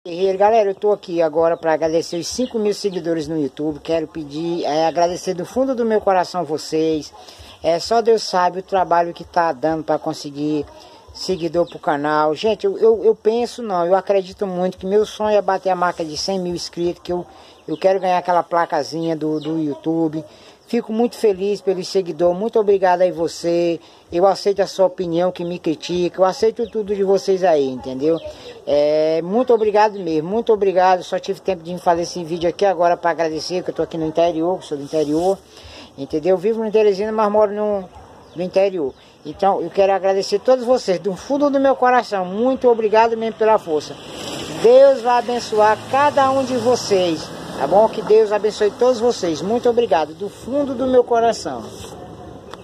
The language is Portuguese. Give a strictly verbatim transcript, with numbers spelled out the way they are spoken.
Guerreiro, galera, eu tô aqui agora para agradecer os cinco mil seguidores no YouTube. Quero pedir, é, agradecer do fundo do meu coração a vocês. É, só Deus sabe o trabalho que tá dando para conseguir seguidor pro canal. Gente, eu, eu, eu penso não, eu acredito muito que meu sonho é bater a marca de cem mil inscritos, que eu, eu quero ganhar aquela placazinha do, do YouTube. Fico muito feliz pelos seguidores, muito obrigado aí você. Eu aceito a sua opinião que me critica, eu aceito tudo de vocês aí, entendeu? É, muito obrigado mesmo, muito obrigado. Só tive tempo de fazer esse vídeo aqui agora para agradecer, que eu tô aqui no interior, que sou do interior, entendeu? Eu vivo no Teresina, mas moro no, no interior. Então eu quero agradecer a todos vocês, do fundo do meu coração. Muito obrigado mesmo pela força. Deus vai abençoar cada um de vocês. Tá bom? Que Deus abençoe todos vocês. Muito obrigado, do fundo do meu coração.